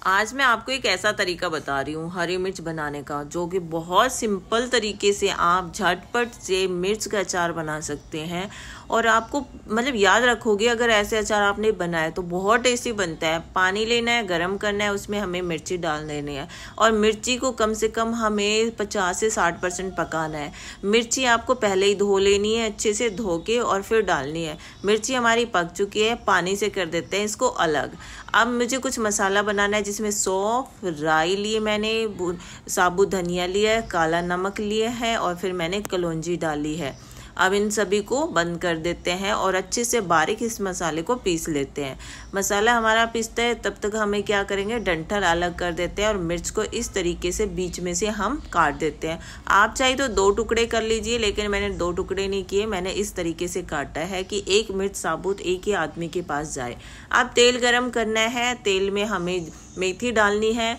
आज मैं आपको एक ऐसा तरीका बता रही हूँ हरी मिर्च बनाने का, जो कि बहुत सिंपल तरीके से आप झटपट से मिर्च का अचार बना सकते हैं। और आपको याद रखोगे, अगर ऐसे अचार आपने बनाया तो बहुत टेस्टी बनता है। पानी लेना है, गरम करना है, उसमें हमें मिर्ची डाल देनी है और मिर्ची को कम से कम हमें 50 से 60% पकाना है। मिर्ची आपको पहले ही धो लेनी है, अच्छे से धो के और फिर डालनी है। मिर्ची हमारी पक चुकी है, पानी से कर देते हैं इसको अलग। अब मुझे कुछ मसाला बनाना है, जिसमें सौंफ, राई लिए मैंने, साबुत धनिया लिया है, काला नमक लिया है और फिर मैंने कलौंजी डाली है। अब इन सभी को बंद कर देते हैं और अच्छे से बारीक इस मसाले को पीस लेते हैं। मसाला हमारा पीसता है तब तक हमें क्या करेंगे, डंठल अलग कर देते हैं और मिर्च को इस तरीके से बीच में से हम काट देते हैं। आप चाहे तो 2 टुकड़े कर लीजिए, लेकिन मैंने 2 टुकड़े नहीं किए, मैंने इस तरीके से काटा है कि एक मिर्च साबुत एक ही आदमी के पास जाए। अब तेल गरम करना है, तेल में हमें मेथी डालनी है।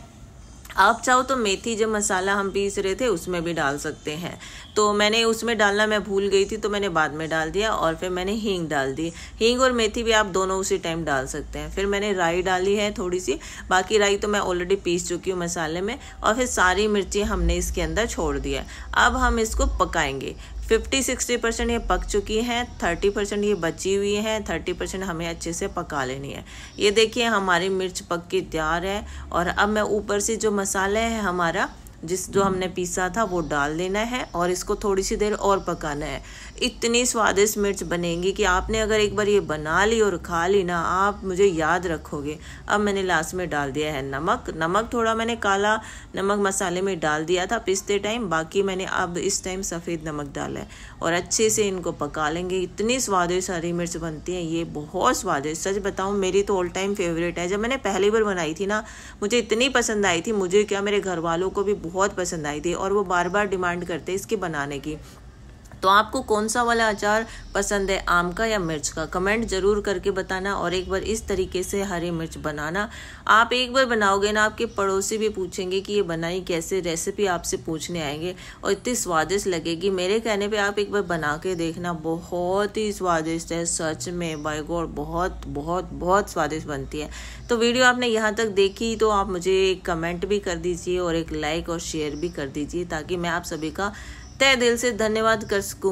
आप चाहो तो मेथी जो मसाला हम पीस रहे थे उसमें भी डाल सकते हैं, तो मैंने उसमें डालना मैं भूल गई थी तो मैंने बाद में डाल दिया। और फिर मैंने हींग डाल दी। हींग और मेथी भी आप दोनों उसी टाइम डाल सकते हैं। फिर मैंने राई डाली है थोड़ी सी, बाकी राई तो मैं ऑलरेडी पीस चुकी हूँ मसाले में। और फिर सारी मिर्ची हमने इसके अंदर छोड़ दिया। अब हम इसको पकाएंगे। 50-60% ये पक चुकी हैं, 30% ये बची हुई हैं, 30% हमें अच्छे से पका लेनी है। ये देखिए हमारी मिर्च पक के तैयार है। और अब मैं ऊपर से जो मसाला है हमारा, जो हमने पीसा था, वो डाल देना है और इसको थोड़ी सी देर और पकाना है। इतनी स्वादिष्ट मिर्च बनेगी कि आपने अगर एक बार ये बना ली और खा ली ना, आप मुझे याद रखोगे। अब मैंने लास्ट में डाल दिया है नमक थोड़ा मैंने काला नमक मसाले में डाल दिया था पीसते टाइम, बाकी मैंने अब इस टाइम सफ़ेद नमक डाला है। और अच्छे से इनको पका लेंगे। इतनी स्वादिष्ट हरी मिर्च बनती है, ये बहुत स्वादिष्ट। सच बताऊँ, मेरी तो ऑल टाइम फेवरेट है। जब मैंने पहली बार बनाई थी ना, मुझे इतनी पसंद आई थी, मुझे क्या मेरे घर वालों को भी बहुत पसंद आई थी और वो बार बार डिमांड करते इसके बनाने की। तो आपको कौन सा वाला अचार पसंद है, आम का या मिर्च का, कमेंट जरूर करके बताना। और एक बार इस तरीके से हरी मिर्च बनाना। आप एक बार बनाओगे ना, आपके पड़ोसी भी पूछेंगे कि ये बनाई कैसे, रेसिपी आपसे पूछने आएंगे और इतनी स्वादिष्ट लगेगी। मेरे कहने पे आप एक बार बना के देखना, बहुत ही स्वादिष्ट है सच में। बाय गॉड, बहुत बहुत बहुत स्वादिष्ट बनती है। तो वीडियो आपने यहाँ तक देखी तो आप मुझे एक कमेंट भी कर दीजिए और एक लाइक और शेयर भी कर दीजिए, ताकि मैं आप सभी का तहे दिल से धन्यवाद कर सकूं।